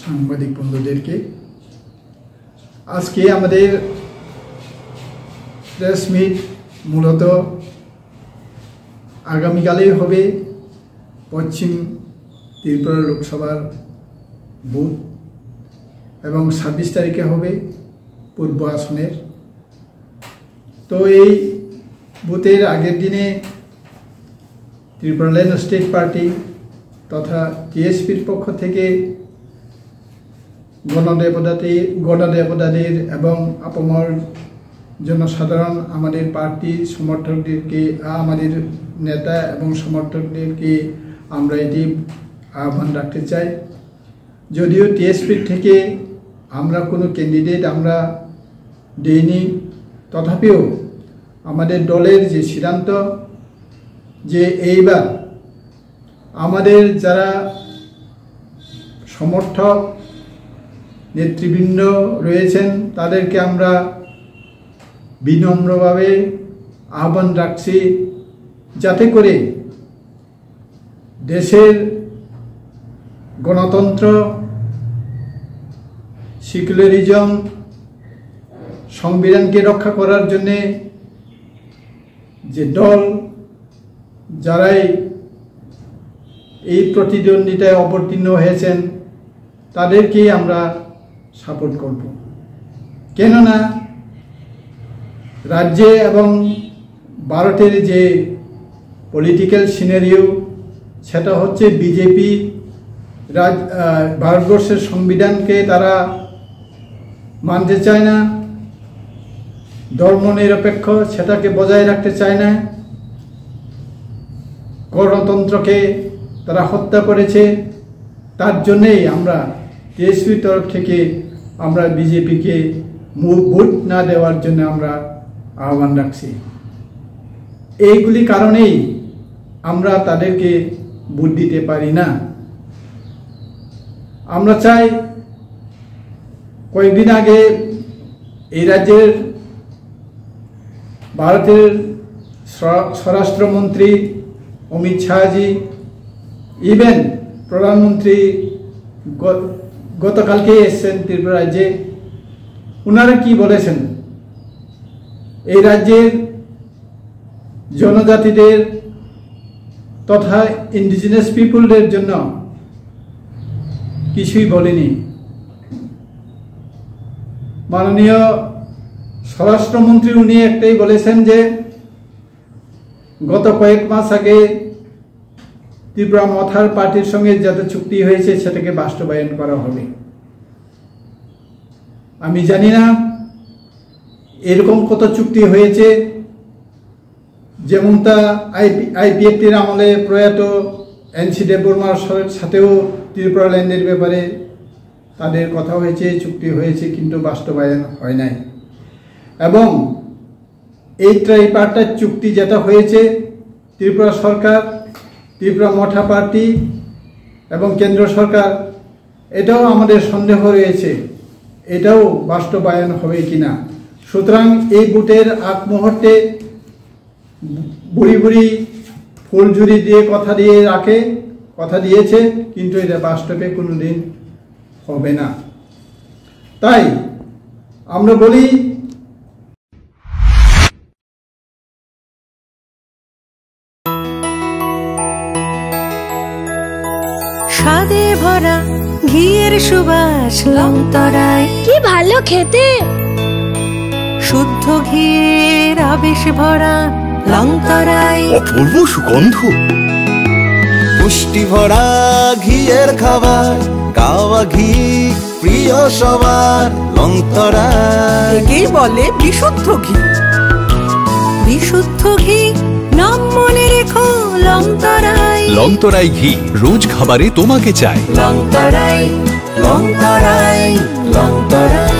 সাংবাদিক বন্ধুদেরকে আজকে আমাদের প্রেস মিট মূলত আগামীকালেই হবে পশ্চিম ত্রিপুরা লোকসভার বুথ এবং 26 তারিখে হবে পূর্ব আসনের। তো এই বুথের আগের দিনে ত্রিপুরাল্যান্ড স্টেট পার্টি তথা টিএসপির পক্ষ থেকে গণদেবতাদের এবং আপামর জনসাধারণ আমাদের পার্টি সমর্থকদেরকে আমাদের নেতা এবং সমর্থকদেরকে আমরা এটি আহ্বান রাখতে চাই। যদিও টিএসপির থেকে আমরা কোনো ক্যান্ডিডেট আমরা দেইনি, তথাপিও আমাদের দলের যে সিদ্ধান্ত যে এইবার আমাদের যারা সমর্থক নেতৃবৃন্দ রয়েছেন তাদেরকে আমরা বিনম্রভাবে আহ্বান রাখছি যাতে করে দেশের গণতন্ত্র, সেকুলারিজম, সংবিধানকে রক্ষা করার জন্যে যে দল যারাই এই প্রতিদ্বন্দ্বিতায় অবতীর্ণ হয়েছেন তাদেরকেই আমরা সাপোর্ট করব। কেননা রাজ্যে এবং ভারতের যে পলিটিক্যাল সিনারিও সেটা হচ্ছে বিজেপি ভারতবর্ষের সংবিধানকে তারা মানতে চায় না, ধর্মনিরপেক্ষ সেটাকে বজায় রাখতে চায় না, গণতন্ত্রকে তারা হত্যা করেছে। তার জন্যেই আমরা টিএসপির তরফ থেকে আমরা বিজেপিকে ভোট না দেওয়ার জন্য আমরা আহ্বান রাখছি। এইগুলি কারণেই আমরা তাদেরকে ভোট দিতে পারি না। আমরা চাই, কয়েকদিন আগে এই রাজ্যের ভারতের স্বরাষ্ট্রমন্ত্রী অমিত শাহজি, ইভেন প্রধানমন্ত্রী গতকালকে এসেছেন ত্রিপুরা রাজ্যে। ওনারা কি বলেছেন, এই রাজ্যের জনজাতিদের তথা ইন্ডিজিনাস পিপুলদের জন্য কিছুই বলেনি। মাননীয় স্বরাষ্ট্রমন্ত্রী উনি একটাই বলেছেন যে গত কয়েক মাস আগে ত্রিপুরা মথার পার্টির সঙ্গে যাতে চুক্তি হয়েছে সেটাকে বাস্তবায়ন করা হবে। আমি জানি না এরকম কত চুক্তি হয়েছে, যেমনটা আইপিএফটির আমলে প্রয়াত এনসি দেববর্মার সাথেও ত্রিপুরাল্যান্ডের ব্যাপারে তাদের কথা হয়েছে, চুক্তি হয়েছে, কিন্তু বাস্তবায়ন হয় নাই। এবং এই ট্রাইপার্টার চুক্তি যেটা হয়েছে ত্রিপুরা সরকার, ত্রিপুরা মঠা পার্টি এবং কেন্দ্র সরকার, এটাও আমাদের সন্দেহ রয়েছে এটাও বাস্তবায়ন হবে কিনা। সুতরাং এই ভোটের আগ মুহূর্তে বুড়ি বুড়ি ফুলঝুরি দিয়ে কথা দিয়েছে, কিন্তু এটা বাস্তবে কোনোদিন হবে না। তাই আমরা বলি, স্বাদে ভরা ঘিয়ের সুবাস লংতরায়, কি ভালো খেতে। শুদ্ধ ঘিয়ের আবেশ ভরা লংতরায়, অপূর্ব সুগন্ধ। পুষ্টি ভরা ঘিয়ের খাবার, কাওয়া ঘি প্রিয় সবার লংতরায়। একেই বলে বিশুদ্ধ ঘি। বিশুদ্ধ ঘি নাম মনে রেখো লংতরায়। লংতরাই ঘি রোজ খাবারে তোমাকে চাই। লংতরায়, লংতরায়, লংতরায়।